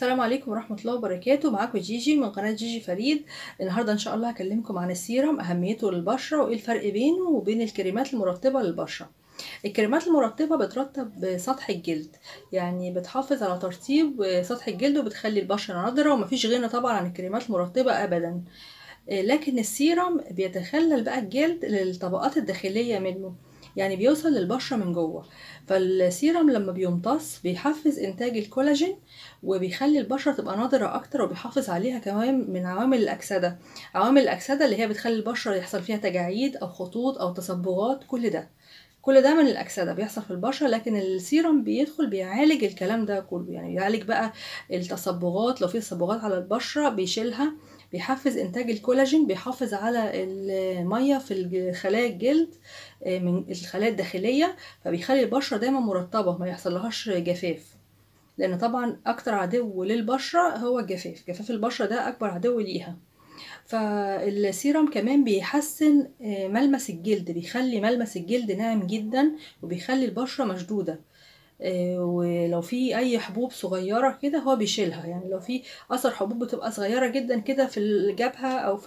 السلام عليكم ورحمة الله وبركاته. معاكم جيجي من قناة جيجي فريد. النهاردة إن شاء الله هكلمكم عن السيرم، أهميته للبشرة وإيه الفرق بينه وبين الكريمات المرطبة للبشرة. الكريمات المرطبة بترطب سطح الجلد، يعني بتحافظ على ترطيب سطح الجلد وبتخلي البشرة نضرة، ومفيش غنى طبعا عن الكريمات المرطبة أبدا. لكن السيرم بيتخلل بقى الجلد للطبقات الداخلية منه، يعني بيوصل للبشرة من جوه. فالسيرم لما بيمتص بيحفز انتاج الكولاجين وبيخلي البشرة تبقى ناضرة اكتر، وبيحافظ عليها كمان من عوامل الاكسدة. عوامل الاكسدة اللي هي بتخلي البشرة يحصل فيها تجاعيد او خطوط او تصبغات، كل ده من الأكسدة بيحصل في البشرة. لكن السيرم بيدخل بيعالج الكلام ده كله، يعني بيعالج بقى التصبغات، لو في تصبغات على البشرة بيشيلها، بيحفز إنتاج الكولاجين، بيحافظ على المية في خلايا الجلد، من الخلايا الداخلية، فبيخلي البشرة دايما مرطبة ما يحصلهاش جفاف. لأن طبعا أكتر عدو للبشرة هو الجفاف، جفاف البشرة ده أكبر عدو ليها. فالسيرم كمان بيحسن ملمس الجلد، بيخلي ملمس الجلد ناعم جدا، وبيخلي البشرة مشدودة. ولو في اي حبوب صغيرة كده هو بيشيلها، يعني لو في اثر حبوب بتبقى صغيرة جدا كده في الجبهة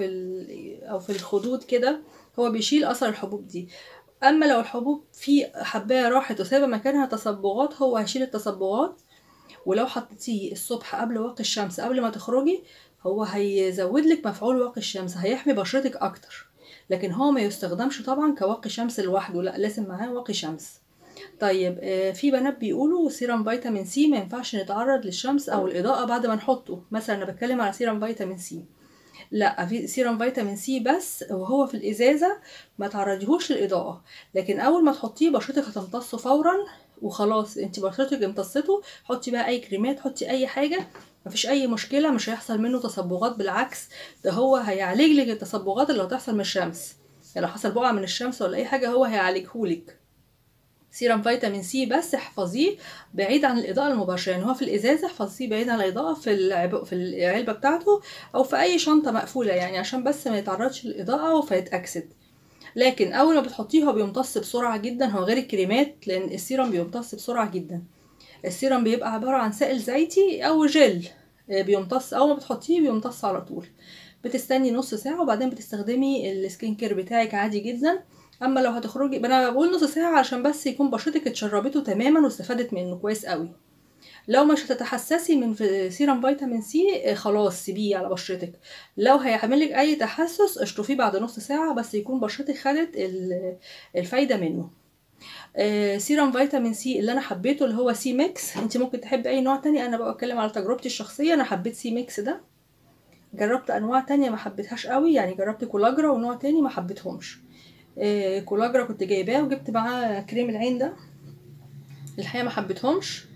او في الخدود كده، هو بيشيل اثر الحبوب دي. اما لو الحبوب في حباية راحت وسايبة مكانها تصبغات، هو هيشيل التصبغات. ولو حطيتيه الصبح قبل واقي الشمس قبل ما تخرجي، هو هيزود لك مفعول واقي الشمس، هيحمي بشرتك اكتر. لكن هو ما يستخدمش طبعا كواقي شمس لوحده، لا، لازم معاه واقي شمس. طيب، في بنات بيقولوا سيرم فيتامين سي ما ينفعش نتعرض للشمس او الاضاءة بعد ما نحطه، مثلا انا بتكلم على سيرم فيتامين سي. لا، في سيرم فيتامين سي بس وهو في الازازه، ما تعرضيهوش للاضاءه. لكن اول ما تحطيه بشرتك هتمتصه فورا، وخلاص انت بشرتك امتصته. حطي بقى اي كريمات، حطي اي حاجه، مفيش اي مشكله، مش هيحصل منه تصبغات، بالعكس ده هو هيعالج لك التصبغات اللي هتحصل من الشمس. يعني لو حصل بقع من الشمس ولا اي حاجه هو هيعالجهولك. سيرم فيتامين سي بس احفظيه بعيد عن الاضاءه المباشره، يعني هو في الازازه احفظيه بعيد عن الاضاءه في العلبه بتاعته، او في اي شنطه مقفوله، يعني عشان بس ما يتعرضش للاضاءه فيتاكسد. لكن اول ما بتحطيه هو بيمتص بسرعه جدا، هو غير الكريمات، لان السيرم بيمتص بسرعه جدا. السيرم بيبقى عباره عن سائل زيتي او جل، بيمتص اول ما بتحطيه بيمتص على طول. بتستني نص ساعة وبعدين بتستخدمي السكين كير بتاعك عادي جدا. اما لو هتخرجي، انا بقول نص ساعة عشان بس يكون بشرتك اتشربته تماما واستفادت منه كويس قوي. لو مش هتتحسسي من سيرم فيتامين سي، خلاص سيبيه على بشرتك. لو هيعملك اي تحسس اشطفيه بعد نص ساعة، بس يكون بشرتك خدت الفايدة منه. سيرم فيتامين سي اللي انا حبيته اللي هو سي ميكس، انت ممكن تحبي اي نوع تاني، انا بقى اتكلم على تجربتي الشخصية، انا حبيت سي ميكس ده. جربت انواع تانية ما حبيتهاش قوي، يعني جربت كولاجرا ونوع تاني ما حبيتهمش. كولاجرا كنت جايباه وجبت معاه كريم العين ده، الحقيقة ما حبيتهمش.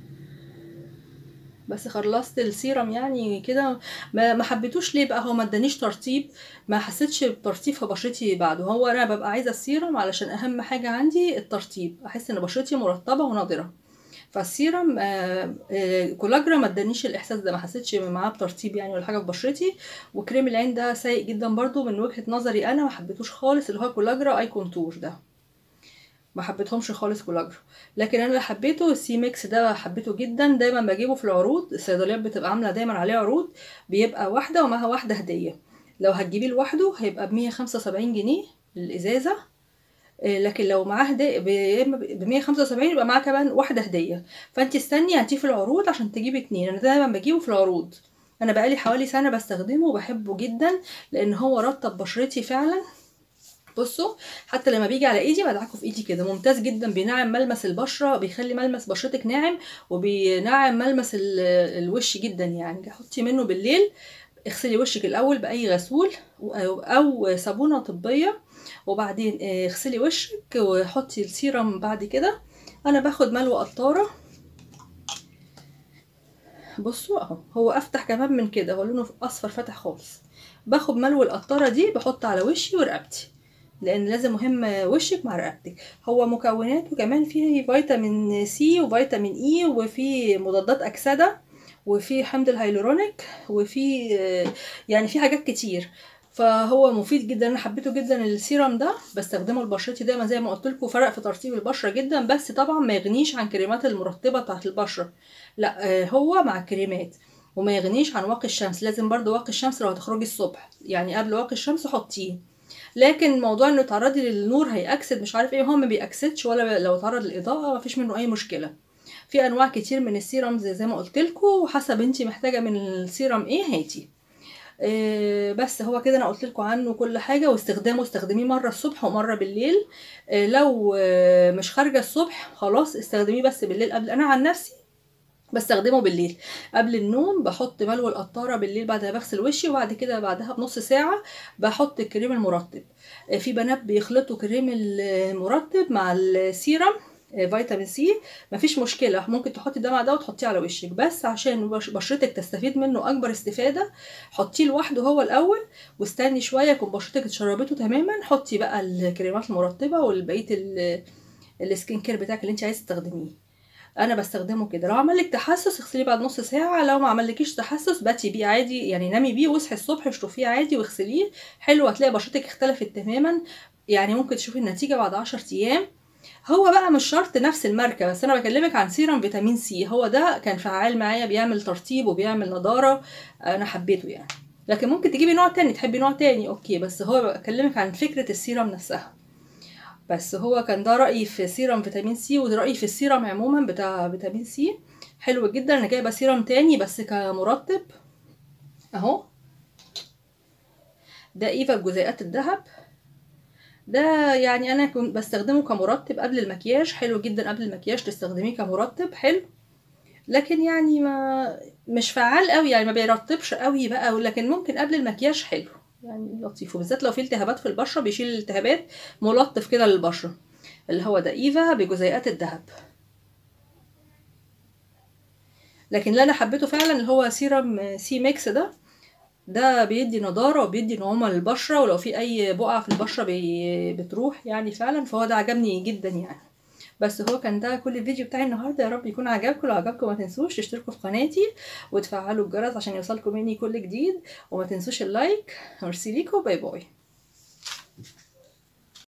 بس خلصت السيرم يعني كده، ما حبيتوش ليه بقى، هو ما ادانيش ترطيب، ما حسيتش بترطيب في بشرتي بعده. هو انا ببقى عايزة السيرم علشان اهم حاجة عندي الترطيب، احس ان بشرتي مرطبة ونضرة. فالسيرم كولاجرا ما ادانيش الاحساس ده، ما حسيتش معاه بترطيب يعني ولا حاجه في بشرتي. وكريم العين ده سيء جدا برضو من وجهه نظري، انا ما حبيتوش خالص، اللي هو كولاجرا اي كونتور ده ما حبيتهمش خالص كولاجرا. لكن انا اللي حبيته السي ميكس ده، حبيته جدا، دايما بجيبه في العروض، الصيدليات بتبقى عامله دايما عليه عروض، بيبقى واحده ومعها واحده هديه. لو هتجيبيه لوحده هيبقى ب175 جنيه الازازه، لكن لو معاه هدية ب175 يبقى معاه كمان واحدة هدية. فانت استني هاتيه في العروض عشان تجيب اتنين، انا دايما بجيبه في العروض. انا بقالي حوالي سنة بستخدمه وبحبه جدا، لان هو رطب بشرتي فعلا. بصوا، حتى لما بيجي على ايدي بدعكه في ايدي كده ممتاز جدا، بينعم ملمس البشرة، بيخلي ملمس بشرتك ناعم، وبينعم ملمس الوش جدا. يعني حطي منه بالليل، اغسلي وشك الاول باي غسول او صابونه طبيه، وبعدين اغسلي وشك وحطي السيرم بعد كده. انا باخد ملو قطاره، بصوا اهو، هو افتح كمان من كده، هو لونه اصفر فاتح خالص. باخد ملو القطاره دي بحط على وشي ورقبتي، لان لازم مهم وشك مع رقبتك. هو مكوناته كمان فيه فيتامين سي وفيتامين اي، وفي مضادات اكسده، وفي حمض الهيلورونيك، وفي يعني في حاجات كتير. فهو مفيد جدا، انا حبيته جدا السيرم ده، بستخدمه لبشرتي دايما زي ما قلت لكم، فرق في ترطيب البشره جدا، بس طبعا ما يغنيش عن كريمات المرطبه بتاعت البشره. لا، هو مع الكريمات. وما يغنيش عن واقي الشمس، لازم برضو واقي الشمس لو هتخرجي الصبح، يعني قبل واقي الشمس حطيه. لكن موضوع انه تعرضي للنور هيأكسد مش عارف ايه، هو ما بيأكسدش، ولا لو تعرض للإضاءة مفيش منه اي مشكلة. في انواع كتير من السيرمز زي ما قلت لكم، وحسب انتي محتاجة من السيرم ايه هاتي. بس هو كده انا قلت لكم عنه كل حاجه، واستخدامه استخدميه مره الصبح ومره بالليل. لو مش خارجه الصبح خلاص استخدميه بس بالليل. قبل انا عن نفسي بستخدمه بالليل قبل النوم، بحط ملو القطاره بالليل بعد ما بغسل وشي، وبعد كده بعدها بنص ساعه بحط الكريم المرطب. في بنات بيخلطوا كريم المرطب مع السيرم فيتامين سي، مفيش مشكله، ممكن تحطي ده مع ده وتحطيه على وشك، بس عشان بشرتك تستفيد منه اكبر استفاده حطيه لوحده هو الاول، واستني شويه يكون بشرتك اتشربته تماما، حطي بقى الكريمات المرطبه والبقيه السكين كير بتاعك اللي انت عايزه تستخدميه. انا بستخدمه كده. لو عمل لك تحسس اغسليه بعد نص ساعه، لو ما عملكيش تحسس باتي بيه عادي، يعني نامي بيه واصحي الصبح اشطفيه عادي واغسليه. حلو، هتلاقي بشرتك اختلفت تماما، يعني ممكن تشوفي النتيجه بعد 10 ايام. هو بقى مش شرط نفس الماركه، بس انا بكلمك عن سيرم فيتامين سي، هو ده كان فعال معايا، بيعمل ترطيب وبيعمل نضاره، انا حبيته يعني. لكن ممكن تجيبي نوع تاني، تحبي نوع تاني اوكي، بس هو بكلمك عن فكره السيرم نفسها. بس هو كان ده رأيي في سيرم فيتامين سي، وده رأيي في السيرم عموما بتاع فيتامين سي. حلو جدا. انا جايبه سيرم تاني بس كمرطب اهو، ده ايفا جزيئات الذهب. ده يعني انا كنت بستخدمه كمرطب قبل المكياج، حلو جدا قبل المكياج تستخدميه كمرطب حلو. لكن يعني ما مش فعال قوي، يعني ما بيرطبش قوي بقى، لكن ممكن قبل المكياج حلو يعني لطيف، وبالذات لو في التهابات في البشره بيشيل الالتهابات، ملطف كده للبشره. اللي هو ده ايفا بجزيئات الذهب. لكن اللي انا حبيته فعلا اللي هو سيرم سي ميكس ده بيدي نضاره وبيدي نعومه للبشره، ولو في اي بقع في البشره بتروح يعني فعلا، فهو ده عجبني جدا يعني. بس هو كان ده كل الفيديو بتاعي النهارده، يا رب يكون عجبكم. لو عجبكم ما تنسوش تشتركوا في قناتي وتفعلوا الجرس عشان يوصلكم مني كل جديد، وما تنسوش اللايك. ميرسي ليكم، باي باي.